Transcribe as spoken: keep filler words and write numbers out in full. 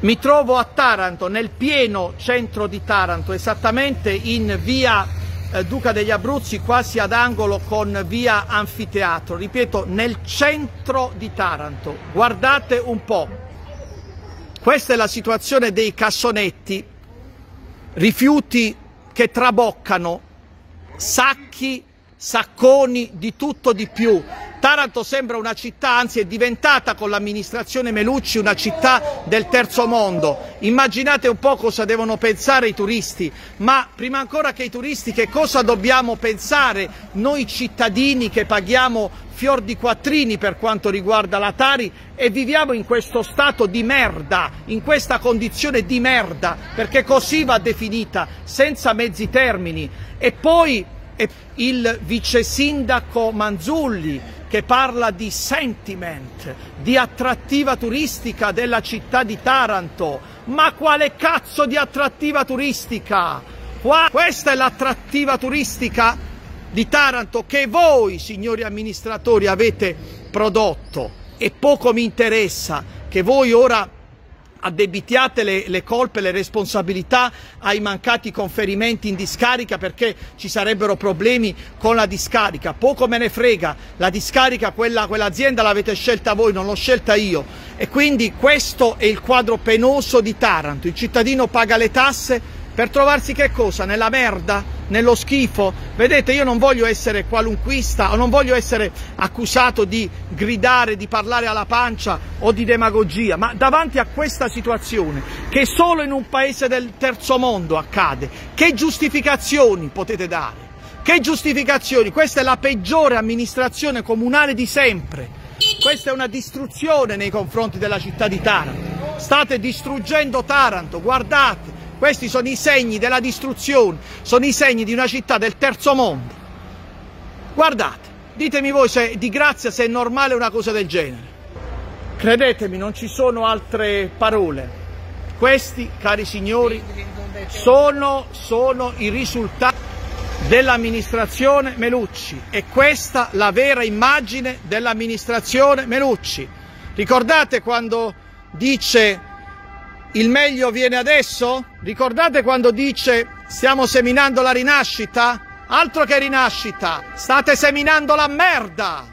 Mi trovo a Taranto, nel pieno centro di Taranto, esattamente in via eh, Duca degli Abruzzi, quasi ad angolo con via Anfiteatro. Ripeto, nel centro di Taranto. Guardate un po'. Questa è la situazione dei cassonetti, rifiuti che traboccano, sacchi, sacconi, di tutto di più. Taranto sembra una città, anzi è diventata con l'amministrazione Melucci una città del terzo mondo. Immaginate un po' cosa devono pensare i turisti, ma prima ancora che i turisti che cosa dobbiamo pensare noi cittadini che paghiamo fior di quattrini per quanto riguarda la Tari e viviamo in questo stato di merda, in questa condizione di merda, perché così va definita, senza mezzi termini. E poi il vice sindaco Manzulli che parla di sentiment, di attrattiva turistica della città di Taranto. Ma quale cazzo di attrattiva turistica? Qua, questa è l'attrattiva turistica di Taranto che voi, signori amministratori, avete prodotto. E poco mi interessa che voi ora addebitiate le, le colpe, le responsabilità ai mancati conferimenti in discarica perché ci sarebbero problemi con la discarica. Poco me ne frega, la discarica, quella, quell'azienda l'avete scelta voi, non l'ho scelta io. E quindi questo è il quadro penoso di Taranto. Il cittadino paga le tasse per trovarsi che cosa? Nella merda? Nello schifo? Vedete, io non voglio essere qualunquista o non voglio essere accusato di gridare, di parlare alla pancia o di demagogia, ma davanti a questa situazione che solo in un paese del terzo mondo accade, che giustificazioni potete dare? Che giustificazioni? Questa è la peggiore amministrazione comunale di sempre. Questa è una distruzione nei confronti della città di Taranto. State distruggendo Taranto, guardate. Questi sono i segni della distruzione, sono i segni di una città del terzo mondo. Guardate, ditemi voi se di grazia se è normale una cosa del genere. Credetemi, non ci sono altre parole. Questi, cari signori, sono, sono i risultati dell'amministrazione Melucci. E questa la vera immagine dell'amministrazione Melucci. Ricordate quando dice il meglio viene adesso? Ricordate quando dice stiamo seminando la rinascita? Altro che rinascita, state seminando la merda!